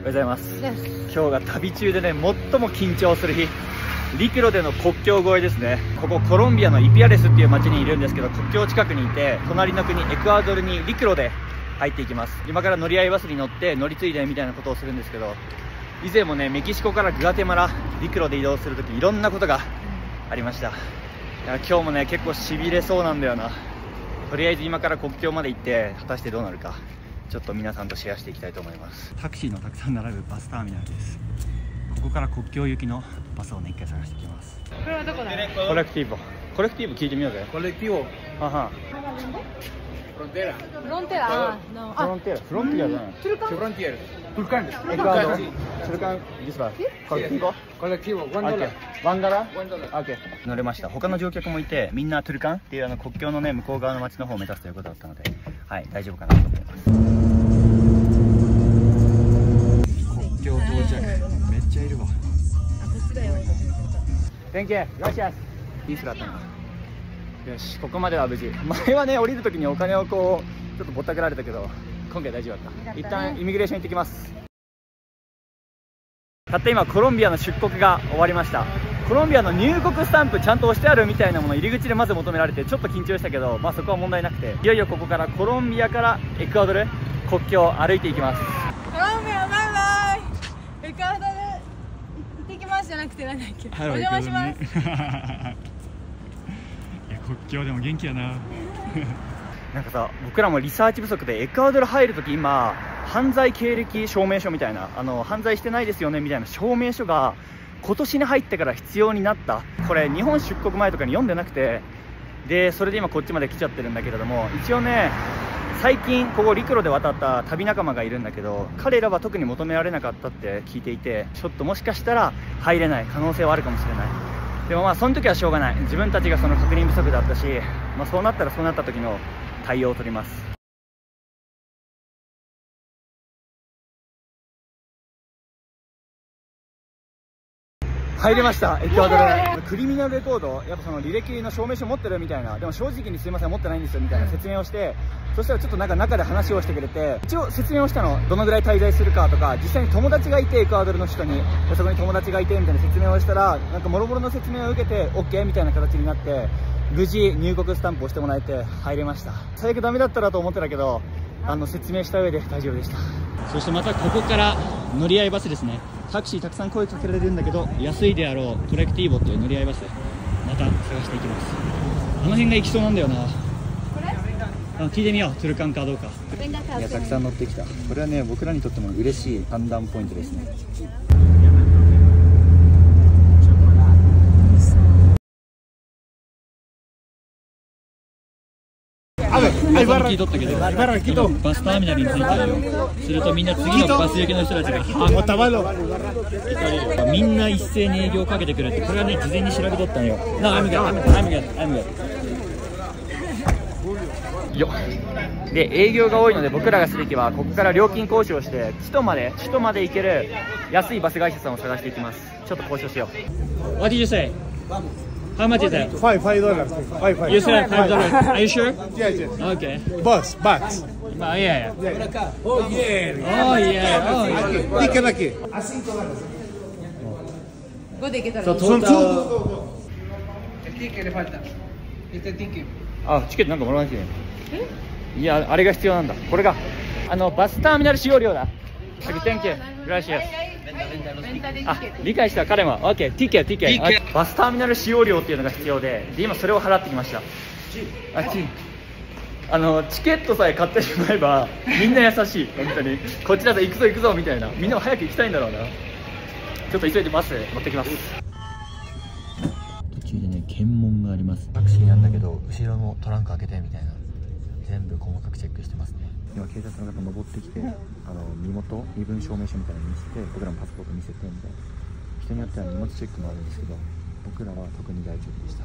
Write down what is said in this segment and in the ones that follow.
おはようございます。今日が旅中でね、最も緊張する日。陸路での国境越えですね。ここコロンビアのイピアレスっていう町にいるんですけど、国境近くにいて、隣の国エクアドルに陸路で入っていきます。今から乗り合いバスに乗って乗り継いでみたいなことをするんですけど、以前もね、メキシコからグアテマラ陸路で移動するときいろんなことがありました。いや今日もね、結構しびれそうなんだよな。とりあえず今から国境まで行って果たしてどうなるか、ちょっと皆さんとシェアしていきたいと思います。タクシーのたくさん並ぶバスターミナルです。ここから国境行きのバスをね、一回探していきます。 これはどこだ？ コレクティブ聞いてみようぜ。 コレクティブ。 はは。 フロンテラ。 フロンテラ。 フロンティアじゃない。 フロンティア。トゥルカン。 エクアドル。トゥルカン、this one。コレクティブ。 コレクティブ。 $1。$1。乗れました。他の乗客もいて、みんなトゥルカンっていう国境のね、向こう側の町の方を目指すということだったので、はい、大丈夫かなと思います。国境到着。めっちゃいるわ。Thank you. Gracias. いい人だったな。よし、ここまでは無事。前はね、降りるときにお金をこうちょっとぼったくられたけど、今回大丈夫だった。一旦イミグレーション行ってきます。たった今コロンビアの出国が終わりました。コロンビアの入国スタンプちゃんと押してあるみたいなもの入り口でまず求められて、ちょっと緊張したけど、まあそこは問題なくて、いよいよここからコロンビアからエクアドル国境を歩いていきます。 コロンビアバイバイ。エクアドル行ってきますじゃなくて、なんだっけ、お邪魔します。 国境でも元気やな。なんかさ、僕らもリサーチ不足でエクアドル入るとき今犯罪経歴証明書みたいな、犯罪してないですよねみたいな証明書が今年に入ってから必要になった。これ日本出国前とかに読んでなくて、でそれで今こっちまで来ちゃってるんだけれども、一応ね、最近ここ陸路で渡った旅仲間がいるんだけど、彼らは特に求められなかったって聞いていて、ちょっともしかしたら入れない可能性はあるかもしれない。でもまあその時はしょうがない。自分たちがその確認不足だったし、まあ、そうなったらそうなった時の対応を取ります。入りました、エクアドル。クリミナルレコード、やっぱその履歴の証明書持ってるみたいな、でも正直にすいません持ってないんですよみたいな説明をして、そしたらちょっとなんか中で話をしてくれて、一応説明をしたの、どのぐらい滞在するかとか、実際に友達がいてエクアドルの人に、そこに友達がいてみたいな説明をしたら、なんかもろもろの説明を受けて OK みたいな形になって、無事入国スタンプをしてもらえて入れました。最悪ダメだったらと思ってたけど、説明した上で大丈夫でした。そしてまたここから乗り合いバスですね。タクシーたくさん声かけられるんだけど、安いであろうコレクティーボっていう乗り合いバスまた探していきます。あの辺が行きそうなんだよな。聞いてみよう、トゥルカンかどうか。いや、たくさん乗ってきた。これはね、僕らにとっても嬉しい判断ポイントですね。聞いとったけど、バスターミナルに着いたよ。するとみんな次のバス行きの人たちがみんな一斉に営業をかけてくれて、これはね、事前に調べとったんよ。で、営業が多いので僕らがすべきはここから料金交渉して首都まで行ける安いバス会社さんを探していきます。ちょっと交渉しよう。What did you say? How much is that? $5. You said $5. Are you sure? Yeah. Okay. Bus. Yeah. Oh yeah. Oh yeah. Ticket aquí. ¿5 de qué tal? Son two. El ticket le falta. Este ticket. あ、チケットなんかもらわなきゃいけない。いや、あれが必要なんだ。これがバスターミナル使用料だ。Thank you. Gracias. あ、理解した彼も OK、ティケバスターミナル使用料っていうのが必要で、今それを払ってきました。チケットさえ買ってしまえばみんな優しい。本当にこっちだと行くぞみたいな、みんなも早く行きたいんだろうな。ちょっと急いでバス持ってきます。途中でね、検問があります。タクシーなんだけど後ろのトランク開けてみたいな、全部細かくチェックしてますね。今警察の方登ってきて、身分証明書みたいなの見せて、僕らのパスポート見せてみたいな。人によっては荷物チェックもあるんですけど、僕らは特に大丈夫でした。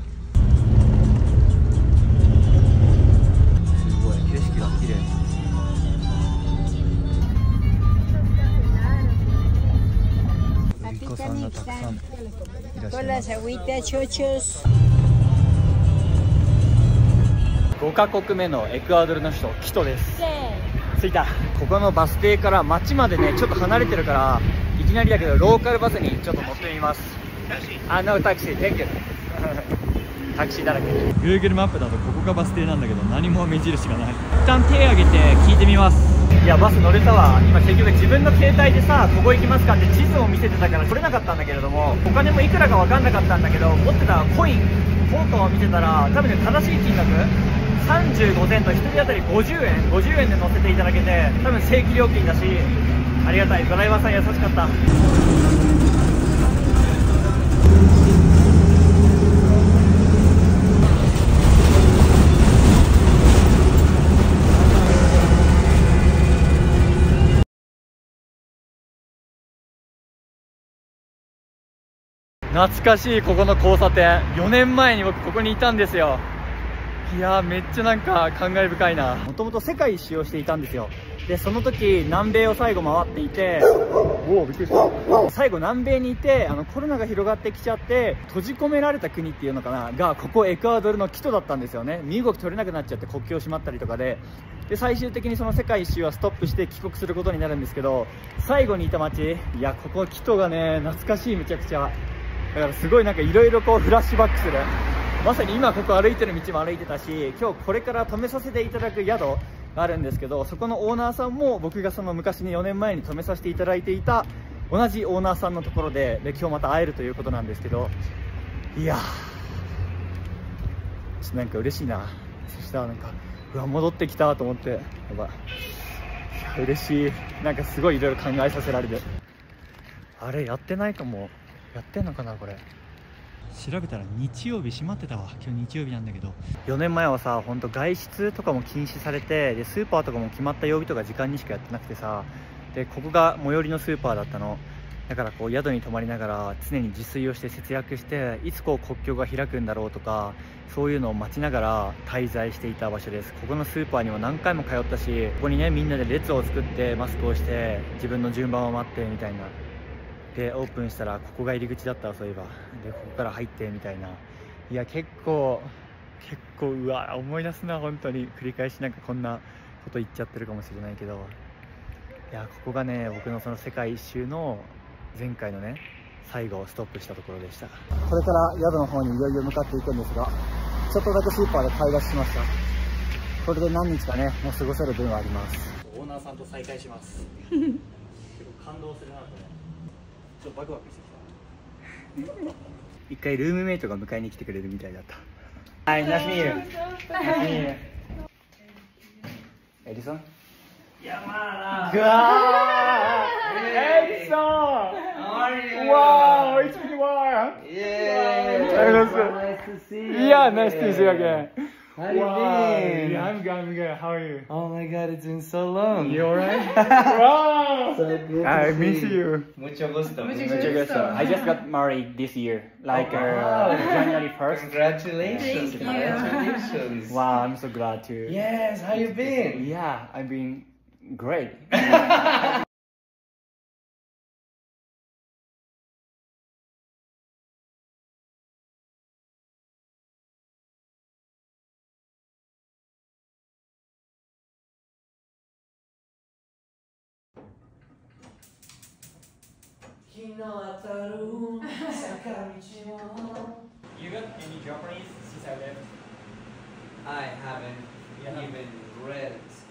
すごい景色が綺麗。売り子さんがたくさんいらっしゃいます。5カ国目のエクアドルの首都キトです。 着いた。ここのバス停から街までねちょっと離れてるから、いきなりだけどローカルバスにちょっと乗ってみます。No taxi, thank you タクシーだらけ。 Google マップだとここがバス停なんだけど何も目印がない。一旦手挙げて聞いてみます。 いやバス乗れたわ。今結局自分の携帯でさ、ここ行きますかって地図を見せてたから取れなかったんだけれども、お金もいくらか分かんなかったんだけど、持ってたコイン効果を見てたら多分ね正しい金額35セント、1人当たり50円で乗せていただけて、多分正規料金だしありがたい。ドライバーさん優しかった。懐かしいここの交差点。4年前に僕ここにいたんですよ。いやーめっちゃなんか感慨深いな。もともと世界一周をしていたんですよ。でその時南米を最後回っていて、おおびっくりした。最後南米にいてコロナが広がってきちゃって閉じ込められた国っていうのかなが、ここエクアドルのキトだったんですよね。身動き取れなくなっちゃって国境閉まったりとかで、最終的にその世界一周はストップして帰国することになるんですけど、最後にいた街、いやここキトがね懐かしい。めちゃくちゃだからすごいなんかいろいろこうフラッシュバックする。まさに今ここ歩いてる道も歩いてたし、今日これから泊めさせていただく宿があるんですけど、そこのオーナーさんも僕がその昔に4年前に泊めさせていただいていた同じオーナーさんのところで、今日また会えるということなんですけど、いやーちょっとなんか嬉しいな。そしたらなんかうわ戻ってきたと思って、やばい。いや嬉しい。なんかすごいいろいろ考えさせられる。あれやってないかも。やってんのかなこれ。 調べたら日曜日閉まってたわ。今日日曜日なんだけど、 4年前はさ本当外出とかも禁止されて、でスーパーとかも決まった曜日とか時間にしかやってなくてさ、でここが最寄りのスーパーだったの。だからこう宿に泊まりながら常に自炊をして節約して、いつこう国境が開くんだろうとか、そういうのを待ちながら滞在していた場所です。ここのスーパーにも何回も通ったし、ここにねみんなで列を作ってマスクをして自分の順番を待ってみたいな。でオープンしたらここが入り口だったわ。そういえばでここから入ってみたいな。いや結構うわ思い出すな。本当に繰り返しなんかこんなこと言っちゃってるかもしれないけど、いやここがね僕のその世界一周の前回のね最後ストップしたところでした。これから宿の方にいよいよ向かっていくんですが、ちょっとだけスーパーで買い出ししました。これで何日かねもう過ごせる分はあります。オーナーさんと再会します。結構感動するなとね。ちょっとバクバクしてきた。一回ルームメイトが迎えに来てくれるみたいだった。はい、ナイスミール。エリソン。やまーな。エリソン。わー、it's been a while. Nice to see you. Yeah, nice to see you again. How you been? Yeah, I'm good. How are you? Oh my god, it's been so long. You alright? Wow! So good to I see miss you. Mucho gusto. Mucho gusto. I just got married this year, like January 1st. Congratulations. Thank you. Congratulations. Wow, I'm so glad to. Yes, how you been? Yeah, I've been great. You got any Japanese since I left? I haven't even read